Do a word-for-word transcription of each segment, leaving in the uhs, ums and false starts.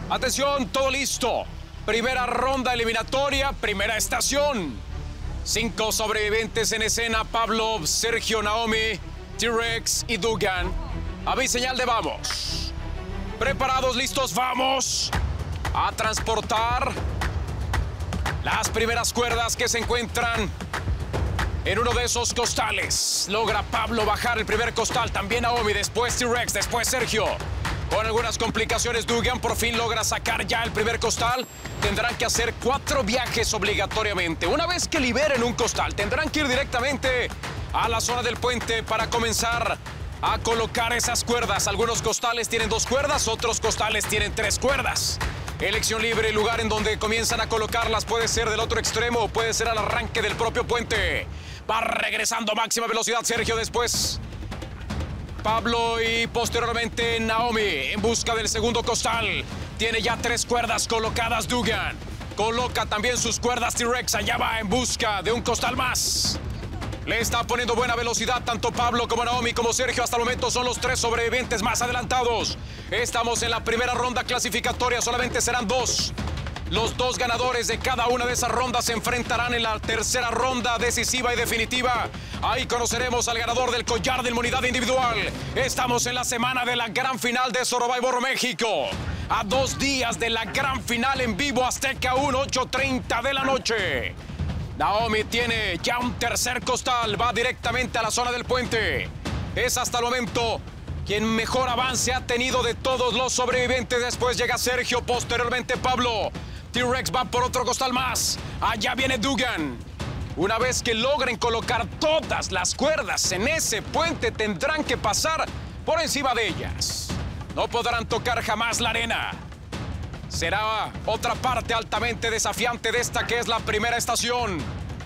Atención, todo listo. Primera ronda eliminatoria, primera estación. Cinco sobrevivientes en escena: Pablo, Sergio, Naomi, T-Rex y Dugan. Avis señal de vamos. Preparados, listos, vamos a transportar las primeras cuerdas que se encuentran en uno de esos costales. Logra Pablo bajar el primer costal, también Naomi, después T-Rex, después Sergio. Con algunas complicaciones, Dugan por fin logra sacar ya el primer costal. Tendrán que hacer cuatro viajes obligatoriamente. Una vez que liberen un costal, tendrán que ir directamente a la zona del puente para comenzar a colocar esas cuerdas. Algunos costales tienen dos cuerdas, otros costales tienen tres cuerdas. Elección libre, el lugar en donde comienzan a colocarlas puede ser del otro extremo o puede ser al arranque del propio puente. Va regresando a máxima velocidad Sergio, después Pablo y posteriormente Naomi en busca del segundo costal. Tiene ya tres cuerdas colocadas Dugan. Coloca también sus cuerdas T-Rex. Allá va en busca de un costal más. Le está poniendo buena velocidad tanto Pablo como Naomi como Sergio. Hasta el momento son los tres sobrevivientes más adelantados. Estamos en la primera ronda clasificatoria. Solamente serán dos. Los dos ganadores de cada una de esas rondas se enfrentarán en la tercera ronda decisiva y definitiva. Ahí conoceremos al ganador del collar de inmunidad individual. Estamos en la semana de la gran final de Survivor México. A dos días de la gran final en vivo Azteca uno, ocho treinta de la noche. Naomi tiene ya un tercer costal. Va directamente a la zona del puente. Es hasta el momento quien mejor avance ha tenido de todos los sobrevivientes. Después llega Sergio, posteriormente Pablo. T-Rex va por otro costal más. Allá viene Dugan. Una vez que logren colocar todas las cuerdas en ese puente, tendrán que pasar por encima de ellas. No podrán tocar jamás la arena. Será otra parte altamente desafiante de esta que es la primera estación.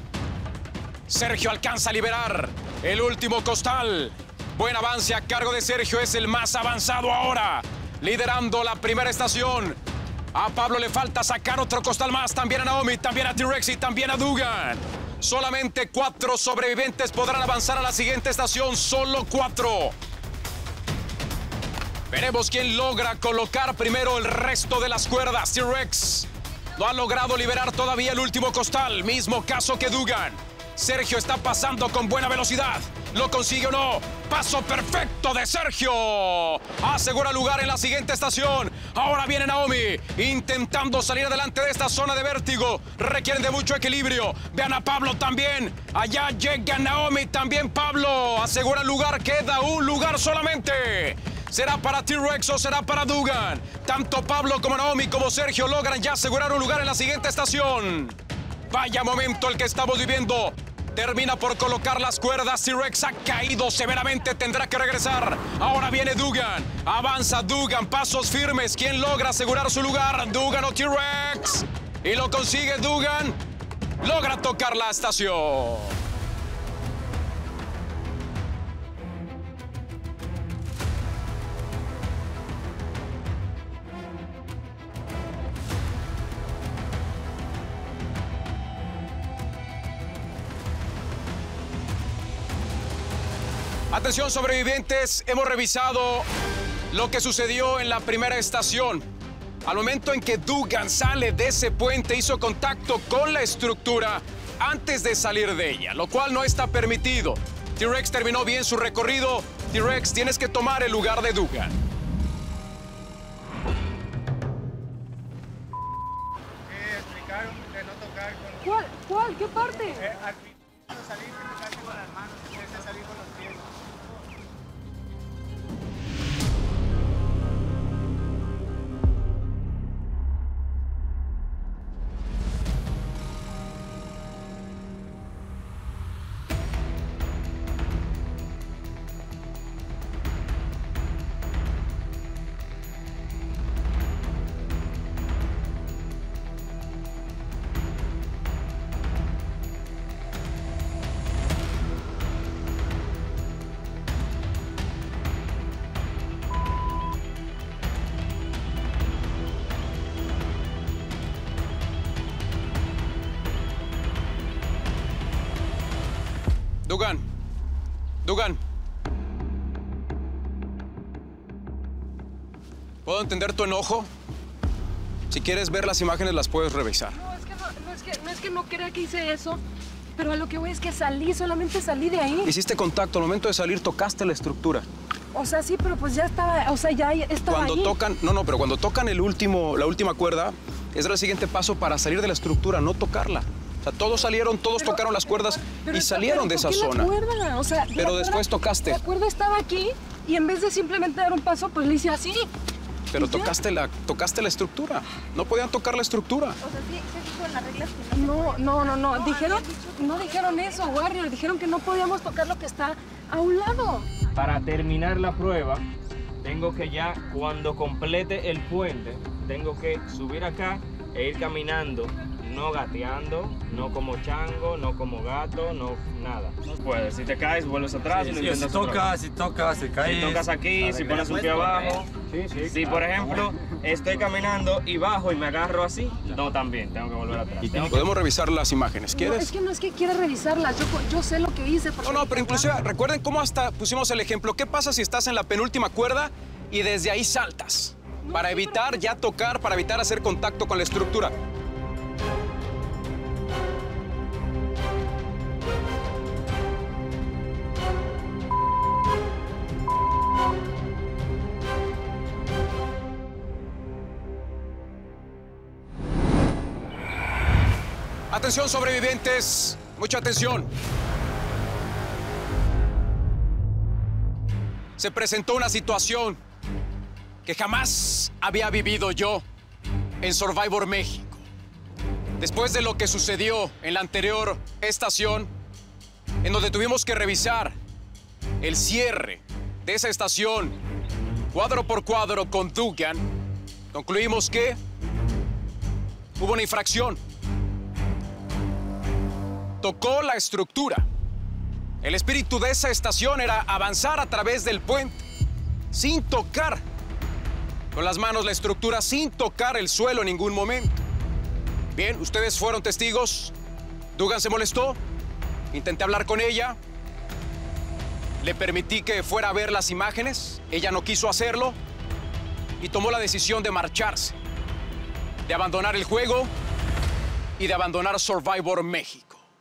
Sergio alcanza a liberar el último costal. Buen avance a cargo de Sergio, es el más avanzado ahora, liderando la primera estación. A Pablo le falta sacar otro costal más, también a Naomi, también a T-Rex y también a Dugan. Solamente cuatro sobrevivientes podrán avanzar a la siguiente estación, solo cuatro. Veremos quién logra colocar primero el resto de las cuerdas. T-Rex no ha logrado liberar todavía el último costal, mismo caso que Dugan. Sergio está pasando con buena velocidad. ¿Lo consigue o no? Paso perfecto de Sergio. Asegura lugar en la siguiente estación. Ahora viene Naomi intentando salir adelante de esta zona de vértigo. Requieren de mucho equilibrio. Vean a Pablo también. Allá llega Naomi, también Pablo. Asegura lugar, queda un lugar solamente. ¿Será para T-Rex o será para Dugan? Tanto Pablo como Naomi como Sergio logran ya asegurar un lugar en la siguiente estación. Vaya momento el que estamos viviendo. Termina por colocar las cuerdas. T-Rex ha caído severamente. Tendrá que regresar. Ahora viene Dugan. Avanza Dugan. Pasos firmes. ¿Quién logra asegurar su lugar? Dugan o T-Rex. Y lo consigue Dugan. Logra tocar la estación. Atención sobrevivientes, hemos revisado lo que sucedió en la primera estación. Al momento en que Dugan sale de ese puente, hizo contacto con la estructura antes de salir de ella, lo cual no está permitido. T-Rex terminó bien su recorrido. T-Rex, tienes que tomar el lugar de Dugan. Eh, explicaron de no tocar con... ¿Cuál? ¿Cuál? ¿Qué parte? Eh, al final, cuando salí, que tocaste con las manos, tienes que salir con los pies. Dugan. Dugan. Puedo entender tu enojo, Si quieres ver las imágenes, las puedes revisar. No, es que no, no, es que, no es que no crea que hice eso, pero a lo que voy es que salí, solamente salí de ahí. Hiciste contacto, al momento de salir tocaste la estructura. O sea, sí, pero pues ya estaba, o sea, ya estaba Cuando ahí. tocan, no, no, pero cuando tocan el último, la última cuerda, es el siguiente paso para salir de la estructura, no tocarla. O sea, todos salieron, todos Pero- tocaron las cuerdas pero y está- salieron pero de esa ¿por qué zona. La cuerda? O sea, Pero la después cuerda- tocaste. La cuerda estaba aquí y en vez de simplemente dar un paso, pues le hice así. Pero ¿Y ya? tocaste la, tocaste la estructura. No podían tocar la estructura. O sea, sí, se dijo en las reglas que no. No, no, no, no. Dijeron, no dijeron eso, Warrior. Dijeron que no podíamos tocar lo que está a un lado. Para terminar la prueba, tengo que ya, cuando complete el puente, tengo que subir acá e ir caminando, no gateando, no como chango, no como gato, no nada. No puedes, si te caes, vuelves atrás y lo Sí, si intentas otra tocas, vez. si tocas, si caes. Si tocas aquí, si pones un pie abajo. Si, por ejemplo, estoy caminando y bajo y me agarro así, no, también, tengo que volver atrás. Tengo que- Podemos revisar las imágenes, No, ¿quieres? es que no es que quiera revisarlas. Yo, yo sé lo que hice. porque No, no, dije, pero inclusive, "Wow". recuerden cómo hasta pusimos el ejemplo. ¿Qué pasa si estás en la penúltima cuerda y desde ahí saltas? No, Para sí, evitar pero- ya tocar, para evitar hacer contacto con la estructura. Atención, sobrevivientes, mucha atención. Se presentó una situación que jamás había vivido yo en Survivor México. Después de lo que sucedió en la anterior estación, en donde tuvimos que revisar el cierre de esa estación cuadro por cuadro con Dugan, concluimos que hubo una infracción. Tocó la estructura. El espíritu de esa estación era avanzar a través del puente sin tocar con las manos la estructura, sin tocar el suelo en ningún momento. Bien, ustedes fueron testigos. Dugan se molestó. Intenté hablar con ella. Le permití que fuera a ver las imágenes. Ella no quiso hacerlo y tomó la decisión de marcharse, de abandonar el juego y de abandonar Survivor México.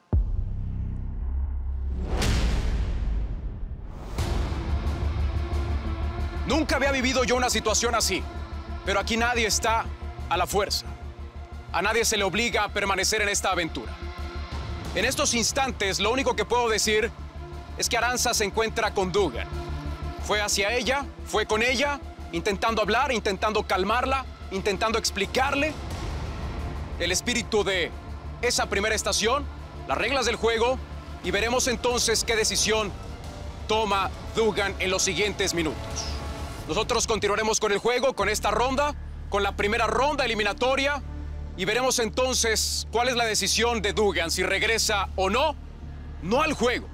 Nunca había vivido yo una situación así, pero aquí nadie está a la fuerza. A nadie se le obliga a permanecer en esta aventura. En estos instantes, lo único que puedo decir es que Aranza se encuentra con Dugan. Fue hacia ella, fue con ella, intentando hablar, intentando calmarla, intentando explicarle el espíritu de esa primera estación, las reglas del juego, y veremos entonces qué decisión toma Dugan en los siguientes minutos. Nosotros continuaremos con el juego, con esta ronda, con la primera ronda eliminatoria, y veremos entonces cuál es la decisión de Dugan, si regresa o no, no al juego,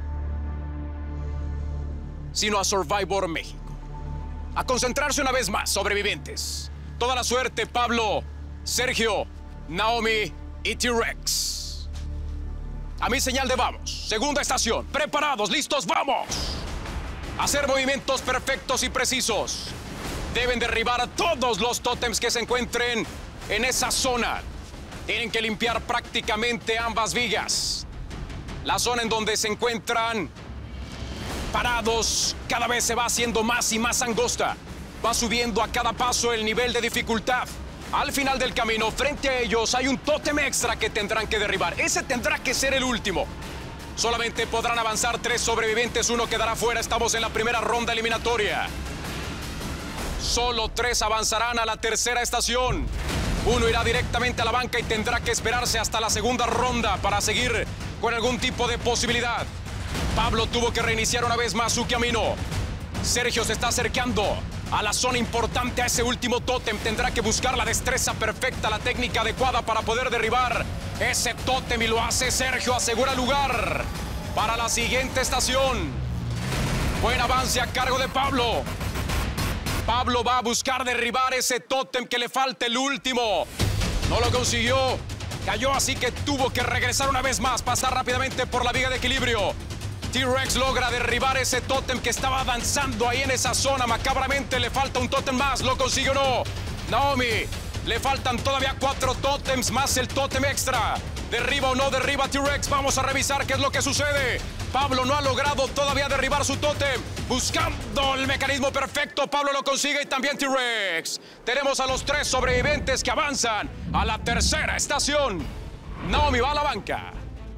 sino a Survivor México. A concentrarse una vez más, sobrevivientes. Toda la suerte, Pablo, Sergio, Naomi y T-Rex. A mi señal de vamos. Segunda estación. Preparados, listos, vamos. Hacer movimientos perfectos y precisos. Deben derribar a todos los tótems que se encuentren en esa zona. Tienen que limpiar prácticamente ambas vigas. La zona en donde se encuentran parados cada vez se va haciendo más y más angosta. Va subiendo a cada paso el nivel de dificultad. Al final del camino, frente a ellos, hay un tótem extra que tendrán que derribar. Ese tendrá que ser el último. Solamente podrán avanzar tres sobrevivientes, uno quedará fuera. Estamos en la primera ronda eliminatoria. Solo tres avanzarán a la tercera estación. Uno irá directamente a la banca y tendrá que esperarse hasta la segunda ronda para seguir con algún tipo de posibilidad. Pablo tuvo que reiniciar una vez más su camino. Sergio se está acercando a la zona importante, a ese último tótem. Tendrá que buscar la destreza perfecta, la técnica adecuada para poder derribar ese tótem, y lo hace Sergio. Asegura lugar para la siguiente estación. Buen avance a cargo de Pablo. Pablo va a buscar derribar ese tótem que le falta, el último. No lo consiguió. Cayó, así que tuvo que regresar una vez más, pasar rápidamente por la viga de equilibrio. T-Rex logra derribar ese tótem que estaba avanzando ahí en esa zona. Macabramente le falta un tótem más. ¿Lo consiguió o no? Naomi Le faltan todavía cuatro tótems más el tótem extra. ¿Derriba o no derriba T-Rex? Vamos a revisar qué es lo que sucede. Pablo no ha logrado todavía derribar su tótem. Buscando el mecanismo perfecto. Pablo lo consigue y también T-Rex. Tenemos a los tres sobrevivientes que avanzan a la tercera estación. Naomi va a la banca.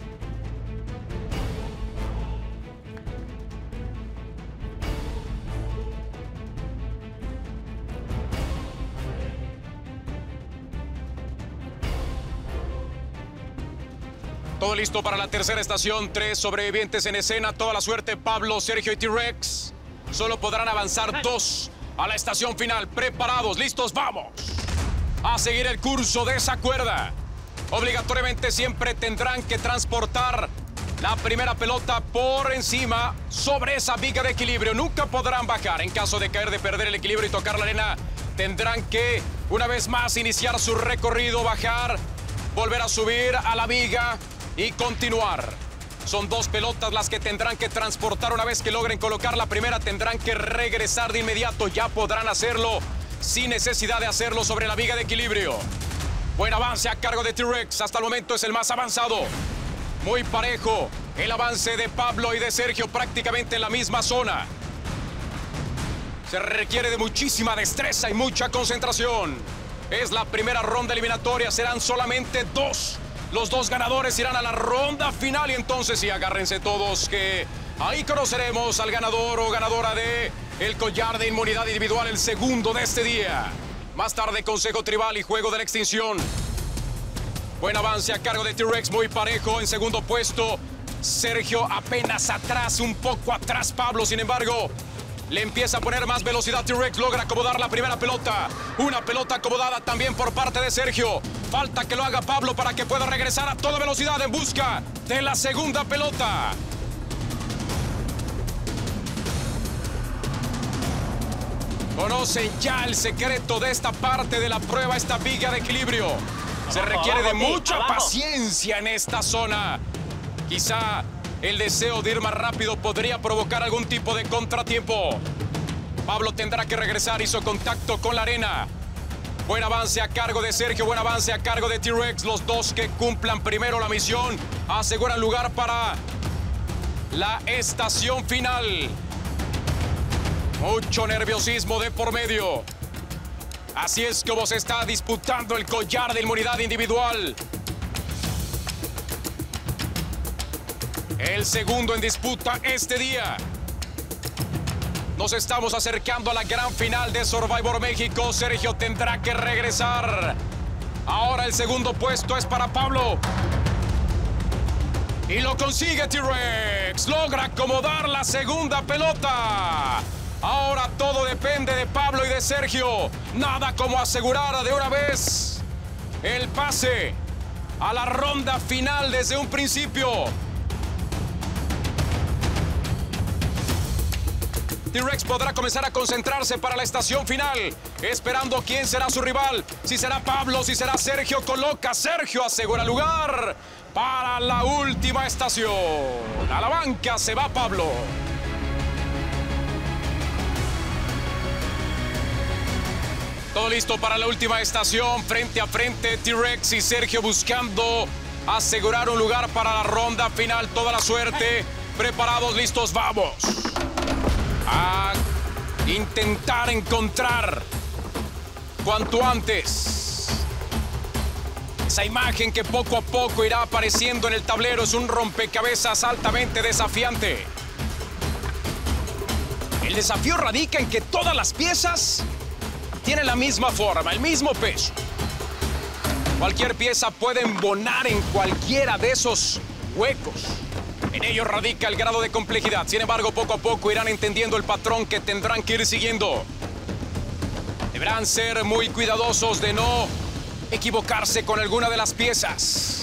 Todo listo para la tercera estación. Tres sobrevivientes en escena. Toda la suerte, Pablo, Sergio y T-Rex. Solo podrán avanzar dos a la estación final. Preparados, listos, vamos. A seguir el curso de esa cuerda. Obligatoriamente siempre tendrán que transportar la primera pelota por encima sobre esa viga de equilibrio. Nunca podrán bajar. En caso de caer, de perder el equilibrio y tocar la arena, tendrán que, una vez más, iniciar su recorrido, bajar, volver a subir a la viga y continuar. Son dos pelotas las que tendrán que transportar. Una vez que logren colocar la primera, tendrán que regresar de inmediato. Ya podrán hacerlo sin necesidad de hacerlo sobre la viga de equilibrio. Buen avance a cargo de T-Rex. Hasta el momento es el más avanzado. Muy parejo el avance de Pablo y de Sergio, prácticamente en la misma zona. Se requiere de muchísima destreza y mucha concentración. Es la primera ronda eliminatoria. Serán solamente dos. Los dos ganadores irán a la ronda final y entonces sí, agárrense todos que ahí conoceremos al ganador o ganadora de el collar de inmunidad individual, el segundo de este día. Más tarde, consejo tribal y juego de la extinción. Buen avance a cargo de T-Rex, muy parejo. En segundo puesto, Sergio apenas atrás, un poco atrás Pablo. Sin embargo, le empieza a poner más velocidad. T-Rex logra acomodar la primera pelota. Una pelota acomodada también por parte de Sergio. Falta que lo haga Pablo para que pueda regresar a toda velocidad en busca de la segunda pelota. Conocen ya el secreto de esta parte de la prueba, esta viga de equilibrio. Se requiere de mucha paciencia en esta zona. Quizá el deseo de ir más rápido podría provocar algún tipo de contratiempo. Pablo tendrá que regresar, hizo contacto con la arena. Buen avance a cargo de Sergio, buen avance a cargo de T-Rex. Los dos que cumplan primero la misión aseguran lugar para la estación final. Mucho nerviosismo de por medio. Así es como se está disputando el collar de inmunidad individual. El segundo en disputa este día. Nos estamos acercando a la gran final de Survivor México. Sergio tendrá que regresar. Ahora el segundo puesto es para Pablo. Y lo consigue T-Rex. Logra acomodar la segunda pelota. Ahora todo depende de Pablo y de Sergio. Nada como asegurar de una vez el pase a la ronda final desde un principio. T-Rex podrá comenzar a concentrarse para la estación final, esperando quién será su rival. Si será Pablo, si será Sergio. Coloca Sergio, asegura lugar para la última estación. A la banca se va Pablo. Todo listo para la última estación. Frente a frente, T-Rex y Sergio buscando asegurar un lugar para la ronda final. Toda la suerte. Preparados, listos, vamos. A intentar encontrar cuanto antes esa imagen que poco a poco irá apareciendo en el tablero. Es un rompecabezas altamente desafiante. El desafío radica en que todas las piezas tienen la misma forma, el mismo peso. Cualquier pieza puede embonar en cualquiera de esos huecos. En ello radica el grado de complejidad. Sin embargo, poco a poco irán entendiendo el patrón que tendrán que ir siguiendo. Deberán ser muy cuidadosos de no equivocarse con alguna de las piezas.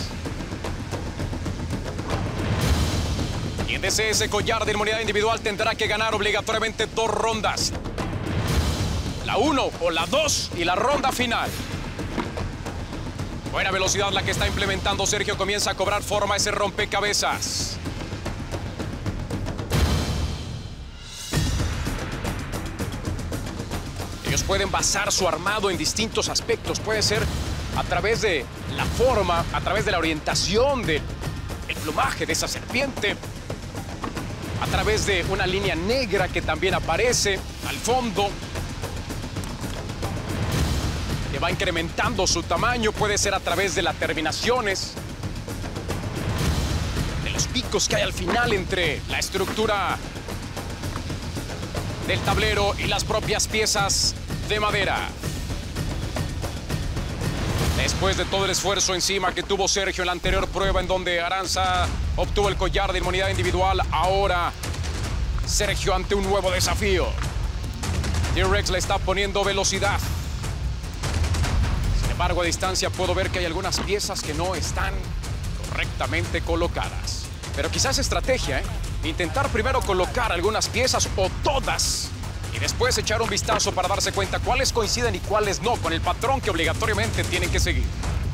Quien desee ese collar de inmunidad individual tendrá que ganar obligatoriamente dos rondas. La uno o la dos y la ronda final. Buena velocidad la que está implementando Sergio. Comienza a cobrar forma ese rompecabezas. Ellos pueden basar su armado en distintos aspectos. Puede ser a través de la forma, a través de la orientación del plumaje de esa serpiente, a través de una línea negra que también aparece al fondo, que va incrementando su tamaño. Puede ser a través de las terminaciones, de los picos que hay al final entre la estructura del tablero y las propias piezas de madera. Después de todo el esfuerzo encima que tuvo Sergio en la anterior prueba, en donde Aranza obtuvo el collar de inmunidad individual, ahora Sergio ante un nuevo desafío. T-Rex le está poniendo velocidad. Sin embargo, a distancia puedo ver que hay algunas piezas que no están correctamente colocadas. Pero quizás estrategia, ¿eh? Intentar primero colocar algunas piezas o todas y después echar un vistazo para darse cuenta cuáles coinciden y cuáles no con el patrón que obligatoriamente tienen que seguir.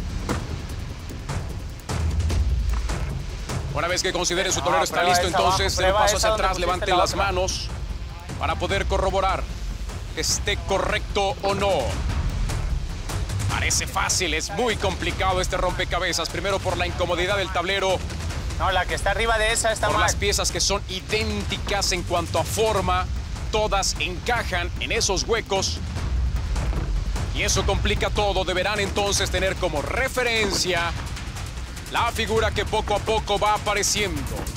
Una vez que consideren su tablero está listo, entonces den un paso hacia atrás, levanten las manos para poder corroborar que esté correcto o no. Parece fácil, es muy complicado este rompecabezas. Primero por la incomodidad del tablero. No, la que está arriba de esa está Por mal. las piezas que son idénticas en cuanto a forma, todas encajan en esos huecos. Y eso complica todo. Deberán entonces tener como referencia la figura que poco a poco va apareciendo.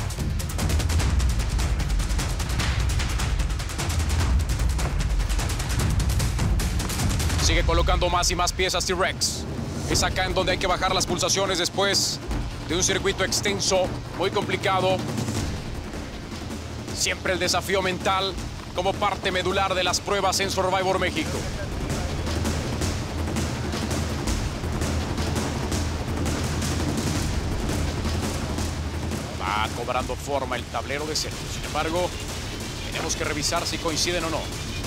Sigue colocando más y más piezas T-Rex. Es acá en donde hay que bajar las pulsaciones después de un circuito extenso, muy complicado. Siempre el desafío mental como parte medular de las pruebas en Survivor México. Va cobrando forma el tablero de Sergio. Sin embargo, tenemos que revisar si coinciden o no.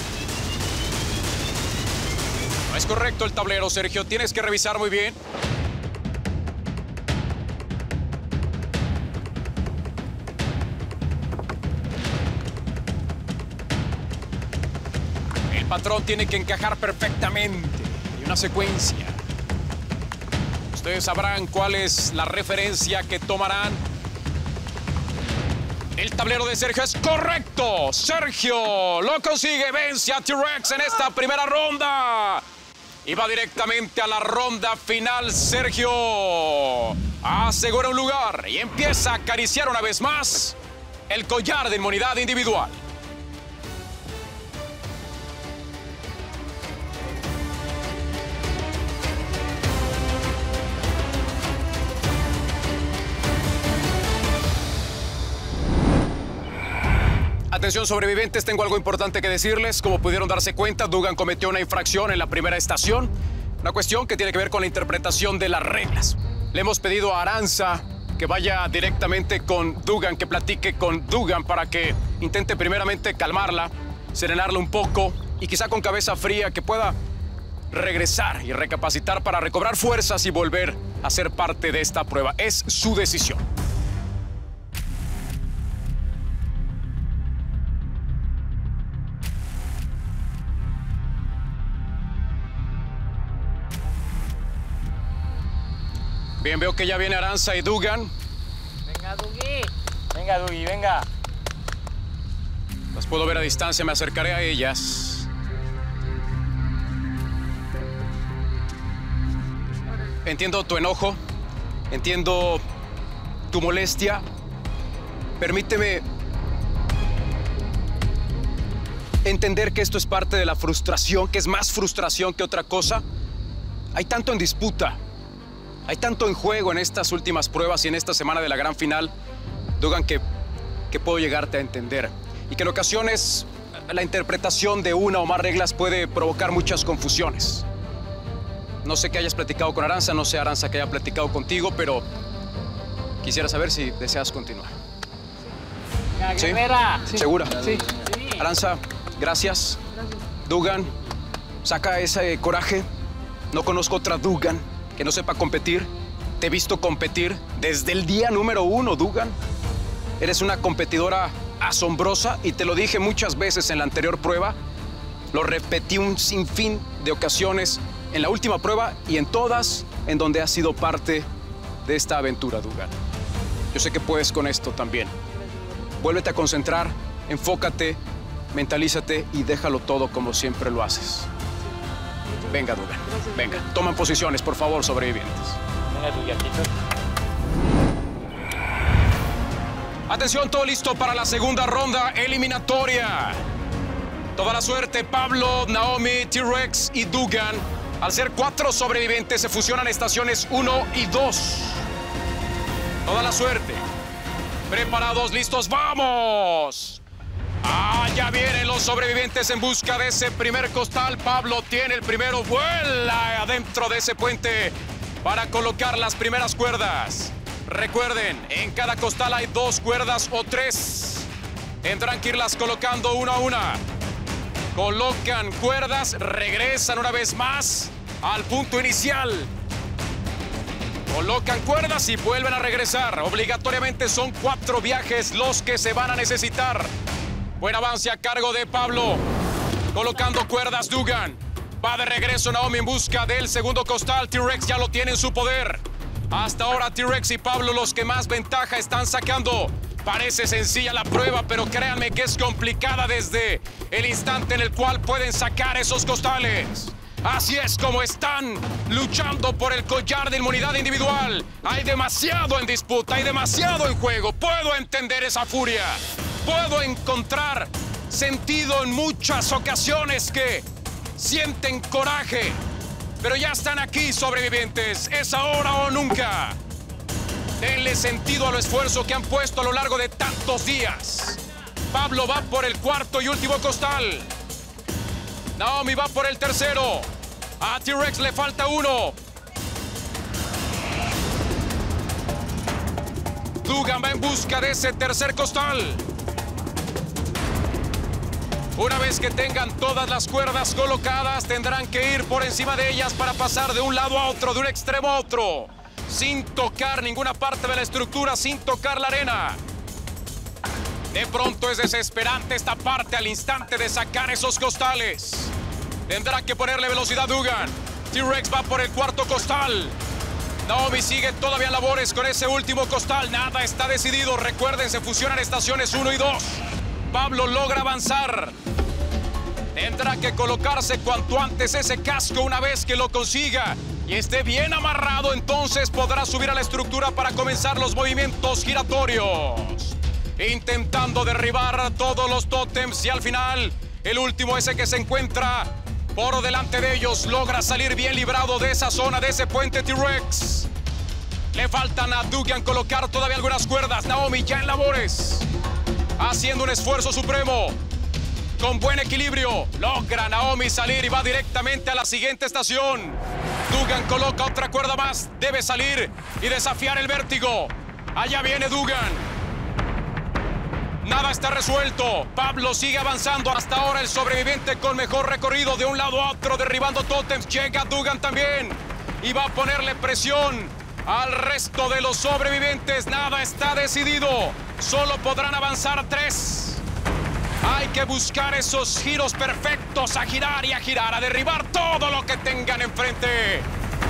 No es correcto el tablero, Sergio. Tienes que revisar muy bien. El patrón tiene que encajar perfectamente. Hay una secuencia. Ustedes sabrán cuál es la referencia que tomarán. El tablero de Sergio es correcto. Sergio lo consigue. Vence a T-Rex en esta primera ronda. Y va directamente a la ronda final. Sergio asegura un lugar y empieza a acariciar una vez más el collar de inmunidad individual. Atención sobrevivientes, tengo algo importante que decirles. Como pudieron darse cuenta, Duggan cometió una infracción en la primera estación. Una cuestión que tiene que ver con la interpretación de las reglas. Le hemos pedido a Aranza que vaya directamente con Duggan, que platique con Duggan para que intente primeramente calmarla, serenarla un poco y quizá con cabeza fría que pueda regresar y recapacitar para recobrar fuerzas y volver a ser parte de esta prueba. Es su decisión. Bien, veo que ya viene Aranza y Duggan. Venga, Duggy. Venga, Duggy, venga. Las puedo ver a distancia, me acercaré a ellas. Entiendo tu enojo, entiendo tu molestia. Permíteme entender que esto es parte de la frustración, que es más frustración que otra cosa. Hay tanto en disputa. Hay tanto en juego en estas últimas pruebas y en esta semana de la gran final, Duggan, que, que puedo llegarte a entender. Y que en ocasiones la interpretación de una o más reglas puede provocar muchas confusiones. No sé que hayas platicado con Aranza, no sé, Aranza, que haya platicado contigo, pero quisiera saber si deseas continuar. Venga, ¿Sí? guerrera. ¿Segura? Sí. Sí. Aranza, gracias. Duggan, saca ese coraje. No conozco otra Duggan que no sepa competir. Te he visto competir desde el día número uno, Duggan. Eres una competidora asombrosa y te lo dije muchas veces en la anterior prueba. Lo repetí un sinfín de ocasiones en la última prueba y en todas en donde has sido parte de esta aventura, Dugan. Yo sé que puedes con esto también. Vuélvete a concentrar, enfócate, mentalízate y déjalo todo como siempre lo haces. Venga, Dugan. Venga, toman posiciones, por favor, sobrevivientes. Venga, Dugancito. Atención, todo listo para la segunda ronda eliminatoria. Toda la suerte, Pablo, Naomi, T-Rex y Dugan. Al ser cuatro sobrevivientes, se fusionan estaciones uno y dos. Toda la suerte. Preparados, listos, ¡vamos! Ah, ya vienen los sobrevivientes en busca de ese primer costal. Pablo tiene el primero, vuela adentro de ese puente para colocar las primeras cuerdas. Recuerden, en cada costal hay dos cuerdas o tres. Tendrán que irlas colocando una a una. Colocan cuerdas, regresan una vez más al punto inicial. Colocan cuerdas y vuelven a regresar. Obligatoriamente son cuatro viajes los que se van a necesitar. Buen avance a cargo de Pablo. Colocando cuerdas, Dugan. Va de regreso Naomi en busca del segundo costal. T-Rex ya lo tiene en su poder. Hasta ahora T-Rex y Pablo los que más ventaja están sacando. Parece sencilla la prueba, pero créanme que es complicada desde el instante en el cual pueden sacar esos costales. Así es como están luchando por el collar de inmunidad individual. Hay demasiado en disputa, hay demasiado en juego. Puedo entender esa furia. Puedo encontrar sentido en muchas ocasiones que sienten coraje. Pero ya están aquí, sobrevivientes. Es ahora o nunca. Denle sentido al esfuerzo que han puesto a lo largo de tantos días. Pablo va por el cuarto y último costal. Naomi va por el tercero. A T-Rex le falta uno. Dugan va en busca de ese tercer costal. Una vez que tengan todas las cuerdas colocadas, tendrán que ir por encima de ellas para pasar de un lado a otro, de un extremo a otro, sin tocar ninguna parte de la estructura, sin tocar la arena. De pronto es desesperante esta parte al instante de sacar esos costales. Tendrá que ponerle velocidad Dugan. T-Rex va por el cuarto costal. Naomi sigue todavía en labores con ese último costal. Nada está decidido. Recuerden, se fusionan estaciones uno y dos. Pablo logra avanzar. Tendrá que colocarse cuanto antes ese casco. Una vez que lo consiga y esté bien amarrado, entonces podrá subir a la estructura para comenzar los movimientos giratorios. Intentando derribar todos los tótems y al final, el último, ese que se encuentra por delante de ellos, logra salir bien librado de esa zona, de ese puente T-Rex. Le faltan a Dugan colocar todavía algunas cuerdas. Naomi ya en labores, haciendo un esfuerzo supremo. Con buen equilibrio, logra Naomi salir y va directamente a la siguiente estación. Dugan coloca otra cuerda más, debe salir y desafiar el vértigo. Allá viene Dugan. Nada está resuelto. Pablo sigue avanzando. Hasta ahora el sobreviviente con mejor recorrido de un lado a otro, derribando tótems. Llega Dugan también y va a ponerle presión al resto de los sobrevivientes. Nada está decidido. Solo podrán avanzar tres. Hay que buscar esos giros perfectos, a girar y a girar, a derribar todo lo que tengan enfrente.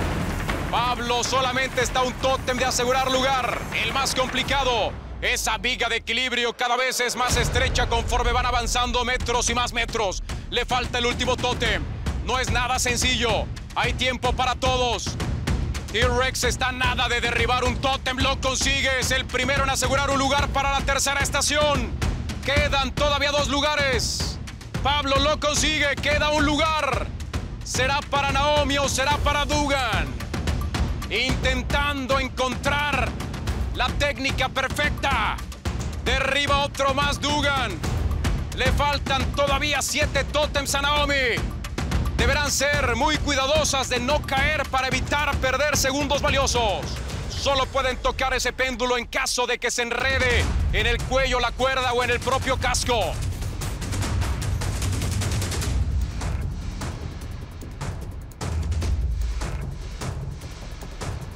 Pablo solamente está a un tótem de asegurar lugar. El más complicado. Esa viga de equilibrio cada vez es más estrecha conforme van avanzando metros y más metros. Le falta el último tótem. No es nada sencillo. Hay tiempo para todos. T-Rex está nada de derribar un tótem. Lo consigue. Es el primero en asegurar un lugar para la tercera estación. Quedan todavía dos lugares. Pablo lo consigue. Queda un lugar. ¿Será para Naomi o será para Dugan? Intentando encontrar la técnica perfecta. Derriba otro más Dugan. Le faltan todavía siete tótems a Naomi. Deberán ser muy cuidadosas de no caer para evitar perder segundos valiosos. Solo pueden tocar ese péndulo en caso de que se enrede en el cuello la cuerda o en el propio casco.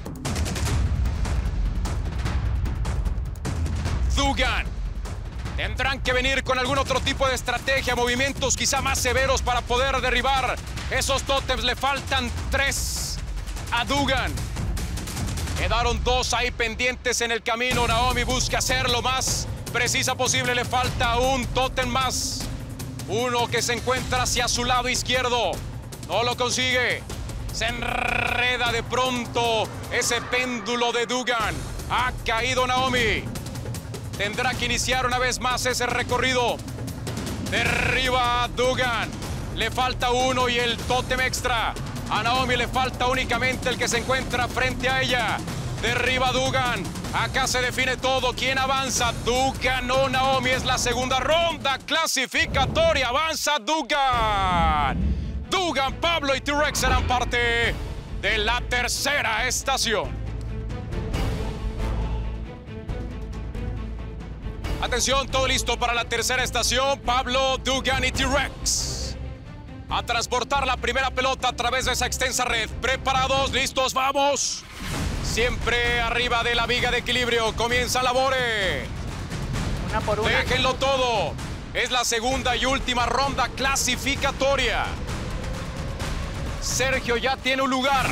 Dugan Tendrán que venir con algún otro tipo de estrategia, movimientos quizá más severos para poder derribar esos tótems. Le faltan tres a Duggan. Quedaron dos ahí pendientes en el camino. Naomi busca ser lo más precisa posible. Le falta un tótem más. Uno que se encuentra hacia su lado izquierdo. No lo consigue. Se enreda de pronto ese péndulo de Duggan. Ha caído Naomi. Tendrá que iniciar una vez más ese recorrido. Derriba a Duggan. Le falta uno y el tótem extra. A Naomi le falta únicamente el que se encuentra frente a ella. Derriba a Duggan. Acá se define todo. ¿Quién avanza? Duggan o Naomi. Es la segunda ronda clasificatoria. Avanza Duggan. Duggan, Pablo y T-Rex serán parte de la tercera estación. Atención, todo listo para la tercera estación. Pablo, Duggan y T-Rex. A transportar la primera pelota a través de esa extensa red. Preparados, listos, vamos. Siempre arriba de la viga de equilibrio. Comienza labore. Una por una. Déjenlo todo. Es la segunda y última ronda clasificatoria. Sergio ya tiene un lugar.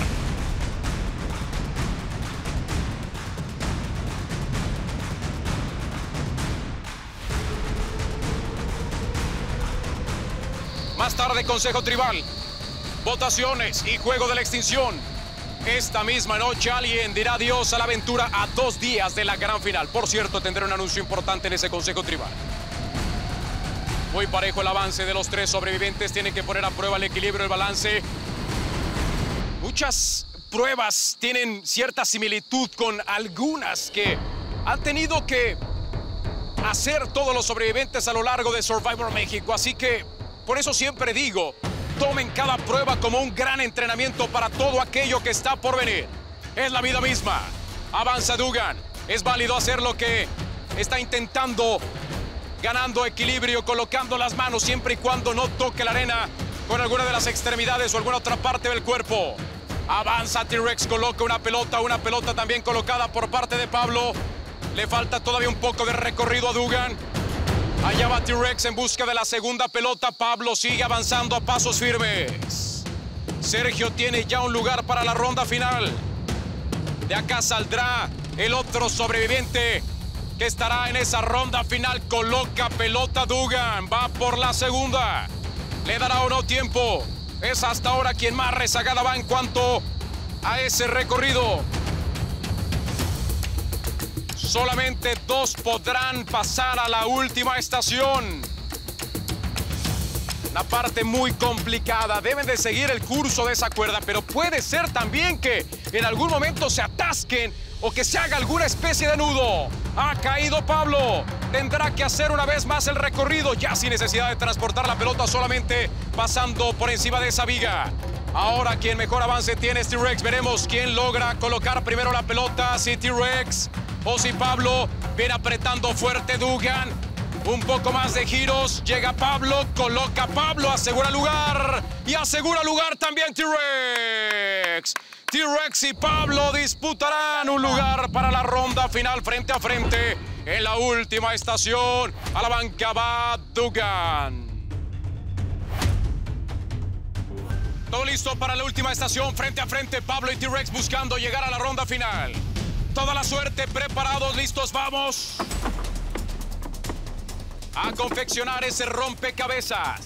Más tarde, Consejo Tribal, votaciones y juego de la extinción. Esta misma noche alguien dirá adiós a la aventura a dos días de la gran final. Por cierto, tendré un anuncio importante en ese Consejo Tribal. Muy parejo el avance de los tres sobrevivientes. Tienen que poner a prueba el equilibrio, el balance. Muchas pruebas tienen cierta similitud con algunas que han tenido que hacer todos los sobrevivientes a lo largo de Survivor México. Así que por eso siempre digo, tomen cada prueba como un gran entrenamiento para todo aquello que está por venir. Es la vida misma. Avanza Duggan. Es válido hacer lo que está intentando, ganando equilibrio, colocando las manos siempre y cuando no toque la arena con alguna de las extremidades o alguna otra parte del cuerpo. Avanza T-Rex, coloca una pelota, una pelota también colocada por parte de Pablo. Le falta todavía un poco de recorrido a Duggan. Allá va T-Rex en busca de la segunda pelota. Pablo sigue avanzando a pasos firmes. Sergio tiene ya un lugar para la ronda final. De acá saldrá el otro sobreviviente que estará en esa ronda final. Coloca pelota Duggan. Va por la segunda. ¿Le dará o no tiempo? Es hasta ahora quien más rezagada va en cuanto a ese recorrido. Solamente dos podrán pasar a la última estación. Una parte muy complicada. Deben de seguir el curso de esa cuerda, pero puede ser también que en algún momento se atasquen o que se haga alguna especie de nudo. Ha caído Pablo. Tendrá que hacer una vez más el recorrido, ya sin necesidad de transportar la pelota, solamente pasando por encima de esa viga. Ahora quien mejor avance tiene es T-Rex. Veremos quién logra colocar primero la pelota, si T-Rex o si Pablo. Viene apretando fuerte Duggan. Un poco más de giros. Llega Pablo, coloca Pablo, asegura lugar. Y asegura lugar también T-Rex. T-Rex y Pablo disputarán un lugar para la ronda final frente a frente. En la última estación, a la banca va Duggan. Todo listo para la última estación, frente a frente, Pablo y T-Rex buscando llegar a la ronda final. Toda la suerte, preparados, listos, vamos. A confeccionar ese rompecabezas.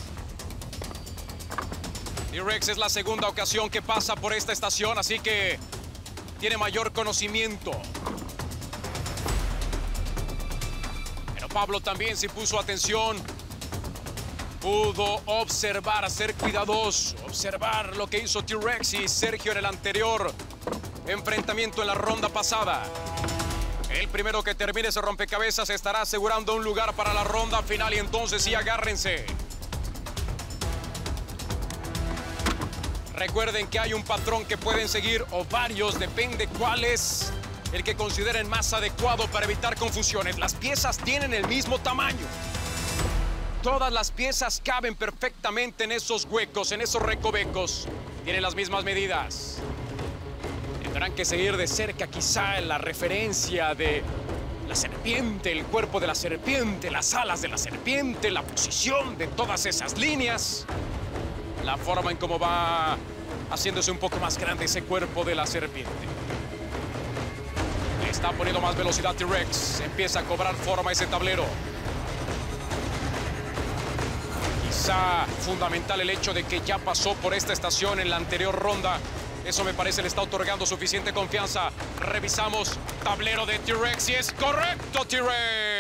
T-Rex es la segunda ocasión que pasa por esta estación, así que tiene mayor conocimiento. Pero Pablo también se puso atención. Pudo observar, ser cuidadoso, observar lo que hizo T-Rex y Sergio en el anterior enfrentamiento en la ronda pasada. El primero que termine ese rompecabezas estará asegurando un lugar para la ronda final y entonces sí, agárrense. Recuerden que hay un patrón que pueden seguir o varios, depende cuál es el que consideren más adecuado para evitar confusiones. Las piezas tienen el mismo tamaño. Todas las piezas caben perfectamente en esos huecos, en esos recovecos. Tienen las mismas medidas. Tendrán que seguir de cerca quizá en la referencia de La serpiente, el cuerpo de la serpiente, las alas de la serpiente, la posición de todas esas líneas. La forma en cómo va haciéndose un poco más grande ese cuerpo de la serpiente. Le está poniendo más velocidad T-Rex. Empieza a cobrar forma ese tablero. Quizá fundamental el hecho de que ya pasó por esta estación en la anterior ronda. Eso me parece le está otorgando suficiente confianza. Revisamos tablero de T-Rex y es correcto T-Rex.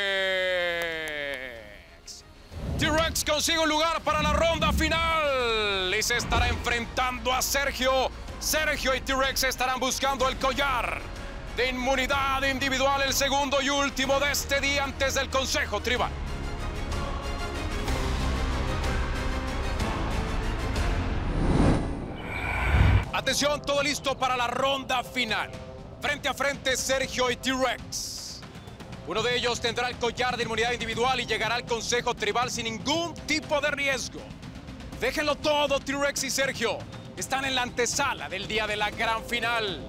T-Rex consigue un lugar para la ronda final y se estará enfrentando a Sergio. Sergio y T-Rex estarán buscando el collar de inmunidad individual, el segundo y último de este día antes del Consejo Tribal. Atención, todo listo para la ronda final. Frente a frente, Sergio y T-Rex. Uno de ellos tendrá el collar de inmunidad individual y llegará al Consejo Tribal sin ningún tipo de riesgo. Déjenlo todo, T-Rex y Sergio. Están en la antesala del día de la gran final.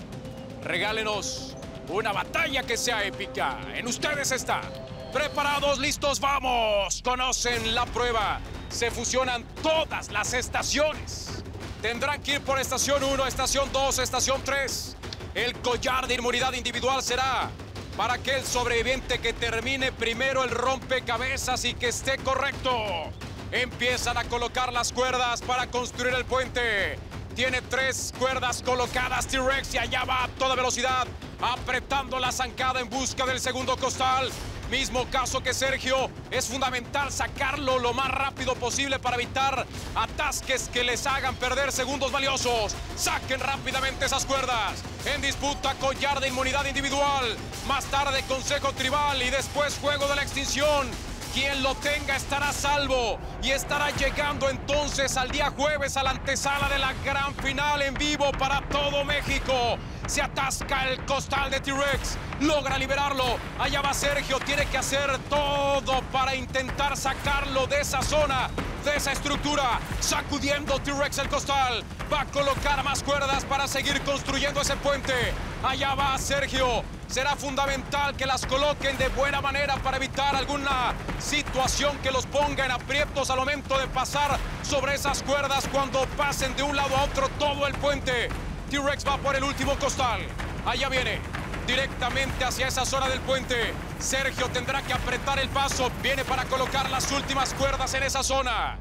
Regálenos una batalla que sea épica. En ustedes está. Preparados, listos, vamos. Conocen la prueba. Se fusionan todas las estaciones. Tendrán que ir por estación uno, estación dos, estación tres. El collar de inmunidad individual será para aquel sobreviviente que termine primero el rompecabezas y que esté correcto. Empiezan a colocar las cuerdas para construir el puente. Tiene tres cuerdas colocadas T-Rex y allá va a toda velocidad, apretando la zancada en busca del segundo costal. Mismo caso que Sergio, es fundamental sacarlo lo más rápido posible para evitar atasques que les hagan perder segundos valiosos. Saquen rápidamente esas cuerdas. En disputa collar de inmunidad individual. Más tarde Consejo Tribal y después Juego de la Extinción. Quien lo tenga estará a salvo y estará llegando entonces al día jueves a la antesala de la gran final en vivo para todo México. Se atasca el costal de T-Rex, logra liberarlo. Allá va Sergio, tiene que hacer todo para intentar sacarlo de esa zona, de esa estructura. Sacudiendo T-Rex el costal, va a colocar más cuerdas para seguir construyendo ese puente. Allá va Sergio. Será fundamental que las coloquen de buena manera para evitar alguna situación que los ponga en aprietos al momento de pasar sobre esas cuerdas cuando pasen de un lado a otro todo el puente. T-Rex va por el último costal. Allá viene, directamente hacia esa zona del puente. Sergio tendrá que apretar el paso. Viene para colocar las últimas cuerdas en esa zona.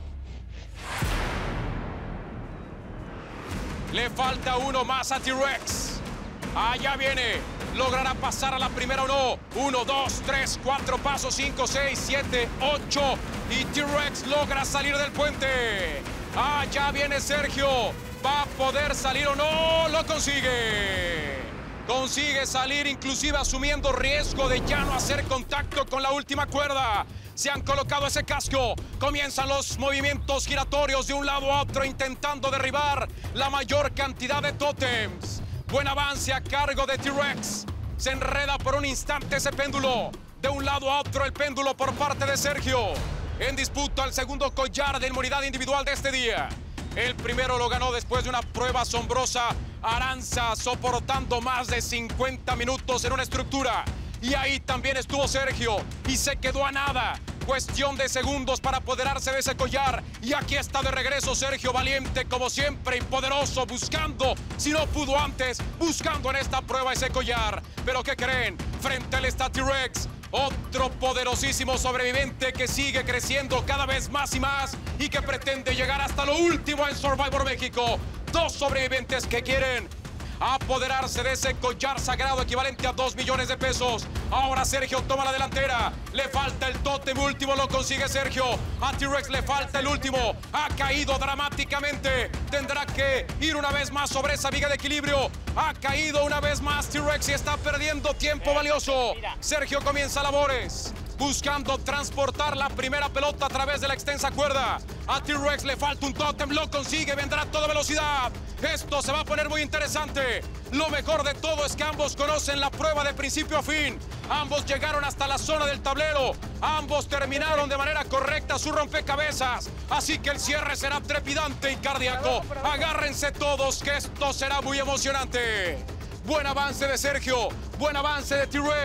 Le falta uno más a T-Rex. Allá viene. ¿Logrará pasar a la primera o no? Uno, dos, tres, cuatro pasos, cinco, seis, siete, ocho. Y T-Rex logra salir del puente. Allá viene Sergio. ¿Va a poder salir o no? ¡Lo consigue! Consigue salir inclusive asumiendo riesgo de ya no hacer contacto con la última cuerda. Se han colocado ese casco. Comienzan los movimientos giratorios de un lado a otro intentando derribar la mayor cantidad de tótems. Buen avance a cargo de T-Rex. Se enreda por un instante ese péndulo. De un lado a otro el péndulo por parte de Sergio. En disputa el segundo collar de inmunidad individual de este día. El primero lo ganó después de una prueba asombrosa. Aranza soportando más de cincuenta minutos en una estructura. Y ahí también estuvo Sergio y se quedó a nada. Cuestión de segundos para apoderarse de ese collar. Y aquí está de regreso Sergio, valiente como siempre y poderoso, buscando, si no pudo antes, buscando en esta prueba ese collar. Pero ¿qué creen? Frente a él está T-Rex, otro poderosísimo sobreviviente que sigue creciendo cada vez más y más y que pretende llegar hasta lo último en Survivor México. Dos sobrevivientes que quieren apoderarse de ese collar sagrado equivalente a dos millones de pesos. Ahora Sergio toma la delantera. Le falta el tótem último, lo consigue Sergio. A T-Rex le falta el último. Ha caído dramáticamente. Tendrá que ir una vez más sobre esa viga de equilibrio. Ha caído una vez más T-Rex y está perdiendo tiempo valioso. Sergio comienza labores, buscando transportar la primera pelota a través de la extensa cuerda. A T-Rex le falta un tótem, lo consigue, vendrá a toda velocidad. Esto se va a poner muy interesante. Lo mejor de todo es que ambos conocen la prueba de principio a fin. Ambos llegaron hasta la zona del tablero. Ambos terminaron de manera correcta su rompecabezas. Así que el cierre será trepidante y cardíaco. Agárrense todos que esto será muy emocionante. Buen avance de Sergio, buen avance de T-Rex.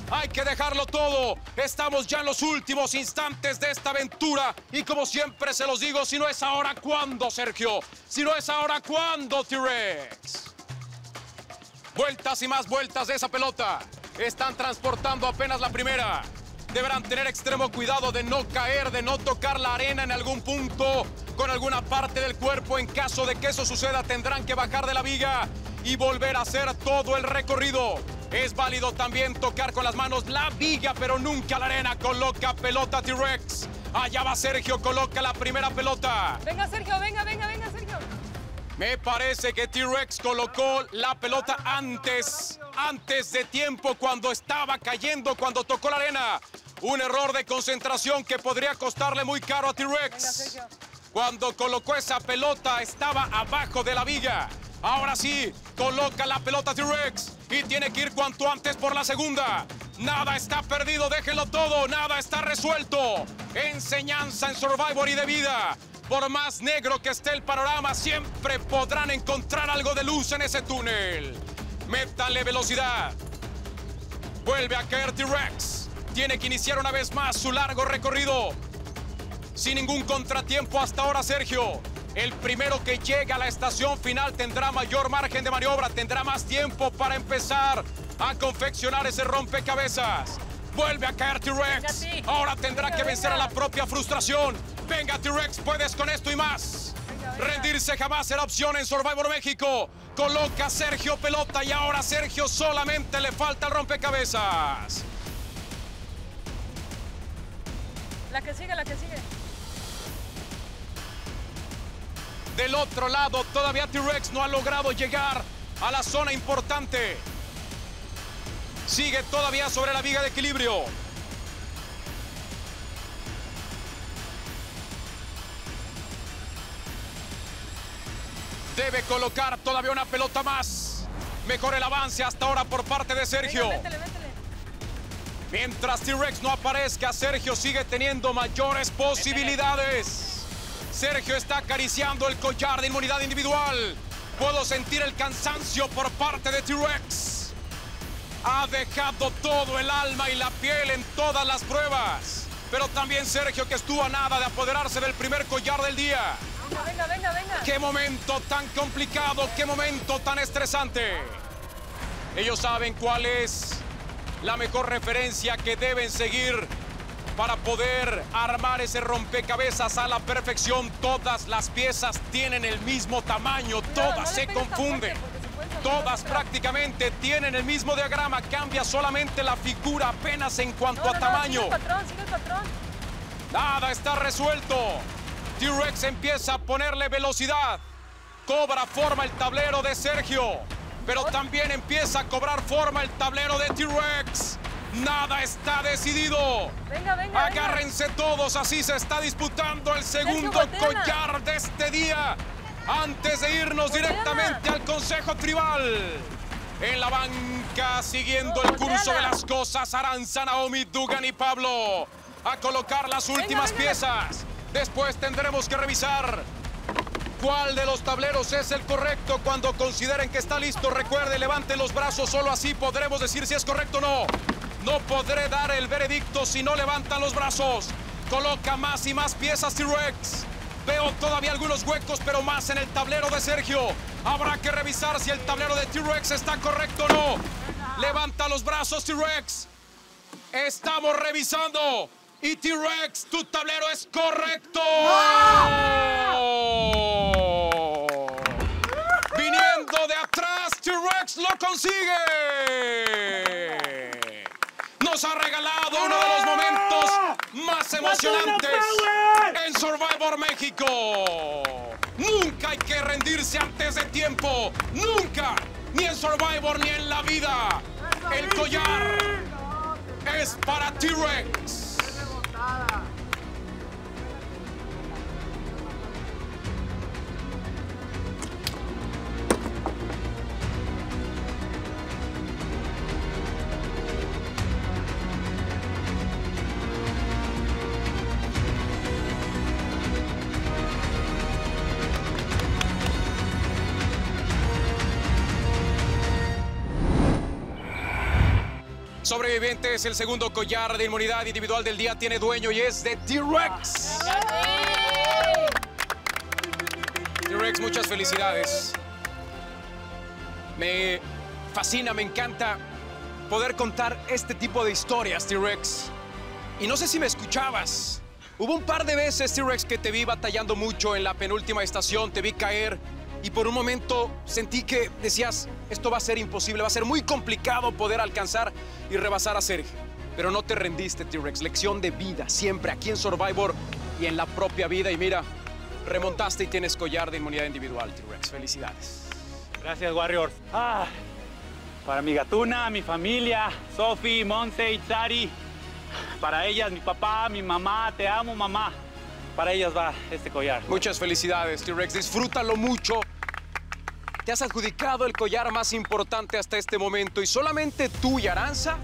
Hay que dejarlo todo. Estamos ya en los últimos instantes de esta aventura. Y como siempre se los digo, si no es ahora, ¿cuándo, Sergio? Si no es ahora, ¿cuándo, T-Rex? Vueltas y más vueltas de esa pelota. Están transportando apenas la primera. Deberán tener extremo cuidado de no caer, de no tocar la arena en algún punto con alguna parte del cuerpo. En caso de que eso suceda, tendrán que bajar de la viga y volver a hacer todo el recorrido. Es válido también tocar con las manos la viga, pero nunca la arena. Coloca pelota T-Rex. Allá va Sergio, coloca la primera pelota. Venga, Sergio, venga, venga, venga, Sergio. Me parece que T-Rex colocó la pelota antes, antes de tiempo, cuando estaba cayendo, cuando tocó la arena. Un error de concentración que podría costarle muy caro a T-Rex. Cuando colocó esa pelota, estaba abajo de la viga. Ahora sí, coloca la pelota T-Rex y tiene que ir cuanto antes por la segunda. Nada está perdido, déjenlo todo, nada está resuelto. Enseñanza en Survivor y de vida. Por más negro que esté el panorama, siempre podrán encontrar algo de luz en ese túnel. Métanle velocidad. Vuelve a caer T-Rex. Tiene que iniciar una vez más su largo recorrido. Sin ningún contratiempo hasta ahora, Sergio. El primero que llega a la estación final tendrá mayor margen de maniobra, tendrá más tiempo para empezar a confeccionar ese rompecabezas. Vuelve a caer T-Rex. Ahora tendrá que vencer a la propia frustración. Venga, T-Rex, puedes con esto y más. Rendirse jamás será opción en Survivor México. Coloca Sergio pelota y ahora Sergio solamente le falta el rompecabezas. La que sigue, la que sigue. Del otro lado, todavía T-Rex no ha logrado llegar a la zona importante. Sigue todavía sobre la viga de equilibrio. Debe colocar todavía una pelota más. Mejor el avance hasta ahora por parte de Sergio. Venga, métele, métele. Mientras T-Rex no aparezca, Sergio sigue teniendo mayores posibilidades. Sergio está acariciando el collar de inmunidad individual. Puedo sentir el cansancio por parte de T-Rex. Ha dejado todo el alma y la piel en todas las pruebas. Pero también Sergio, que estuvo a nada de apoderarse del primer collar del día. Venga, venga, venga, venga. ¡Qué momento tan complicado! ¡Qué momento tan estresante! Ellos saben cuál es la mejor referencia que deben seguir para poder armar ese rompecabezas a la perfección. Todas las piezas tienen el mismo tamaño, todas se confunden. Todas prácticamente tienen el mismo diagrama, cambia solamente la figura apenas en cuanto a tamaño. Sigue el patrón, sigue el patrón. Nada está resuelto. T-Rex empieza a ponerle velocidad. Cobra forma el tablero de Sergio, pero también empieza a cobrar forma el tablero de T-Rex. Nada está decidido. Venga, venga, Agárrense venga. todos, así se está disputando el segundo Sergio, collar de este día. Antes de irnos Volteala. directamente al Consejo Tribal. En la banca, siguiendo No, el curso volteala. de las cosas, Aranza, Naomi, Dugan y Pablo a colocar las últimas venga. piezas. Después tendremos que revisar cuál de los tableros es el correcto. Cuando consideren que está listo, recuerde, levanten los brazos, solo así podremos decir si es correcto o no. No podré dar el veredicto si no levantan los brazos. Coloca más y más piezas T-Rex. Veo todavía algunos huecos, pero más en el tablero de Sergio. Habrá que revisar si el tablero de T-Rex está correcto o no. Levanta los brazos, T-Rex. Estamos revisando. Y T-Rex, tu tablero es correcto. Viniendo de atrás, T-Rex lo consigue. Nos ha regalado uno de los momentos más emocionantes en Survivor México. Nunca hay que rendirse antes de tiempo. Nunca. Ni en Survivor ni en la vida. El collar es para T-Rex. Sobrevivientes, el segundo collar de inmunidad individual del día tiene dueño y es de T-Rex. T-Rex, muchas felicidades. Me fascina, me encanta poder contar este tipo de historias, T-Rex. Y no sé si me escuchabas. Hubo un par de veces, T-Rex, que te vi batallando mucho en la penúltima estación, te vi caer y por un momento sentí que decías, esto va a ser imposible, va a ser muy complicado poder alcanzar y rebasar a Sergio. Pero no te rendiste, T-Rex. Lección de vida, siempre aquí en Survivor y en la propia vida. Y mira, remontaste y tienes collar de inmunidad individual, T-Rex. Felicidades. Gracias, Warriors. Ah, para mi gatuna, mi familia, Sofi, Monse, Itzari. Para ellas, mi papá, mi mamá, te amo, mamá. Para ellas va este collar. Muchas felicidades, T-Rex. Disfrútalo mucho. Te has adjudicado el collar más importante hasta este momento y solamente tú y Aranza,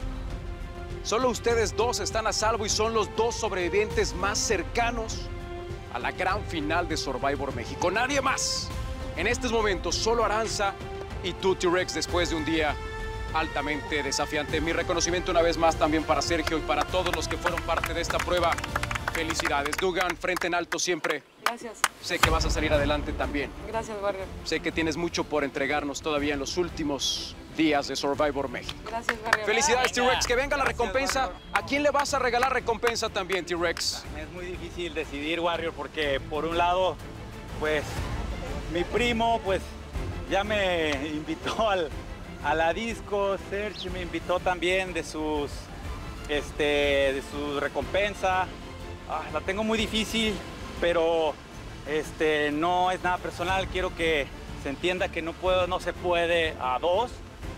solo ustedes dos están a salvo y son los dos sobrevivientes más cercanos a la gran final de Survivor México. Nadie más. En estos momentos, solo Aranza y tú, T-Rex, después de un día altamente desafiante. Mi reconocimiento una vez más también para Sergio y para todos los que fueron parte de esta prueba. Felicidades. Dougan, frente en alto siempre. Gracias. Sé que vas a salir adelante también. Gracias, Warrior. Sé que tienes mucho por entregarnos todavía en los últimos días de Survivor México. Gracias, Warrior. Felicidades, T-Rex. Que venga la Gracias, recompensa. Warrior. ¿A quién le vas a regalar recompensa también, T-Rex? Es muy difícil decidir, Warrior, porque por un lado, pues, mi primo, pues, ya me invitó al, a la disco. Sergio me invitó también de sus, este, de su recompensa. Ah, la tengo muy difícil, pero este, no es nada personal. Quiero que se entienda que no puedo, no se puede a dos.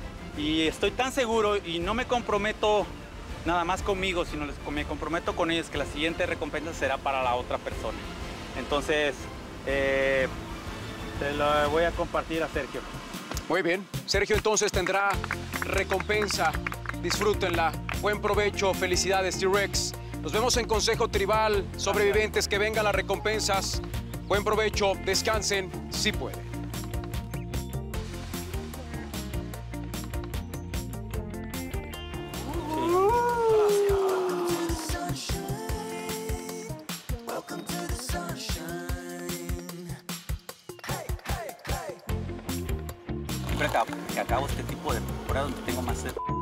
Y estoy tan seguro y no me comprometo nada más conmigo, sino les- me comprometo con ellos que la siguiente recompensa será para la otra persona. Entonces, eh, te lo voy a compartir a Sergio. Muy bien. Sergio entonces tendrá recompensa. Disfrútenla. Buen provecho. Felicidades, T-Rex. Nos vemos en Consejo Tribal. Sobrevivientes, que vengan las recompensas. Buen provecho. Descansen si pueden. Siempre que acabo este tipo de temporada donde tengo más sed.